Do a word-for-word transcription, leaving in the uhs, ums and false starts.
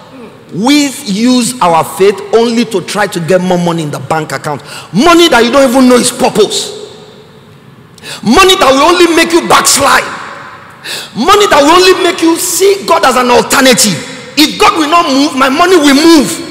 We use our faith only to try to get more money in the bank account. Money that you don't even know its purpose. Money that will only make you backslide. Money that will only make you see God as an alternative. If God will not move, my money will move.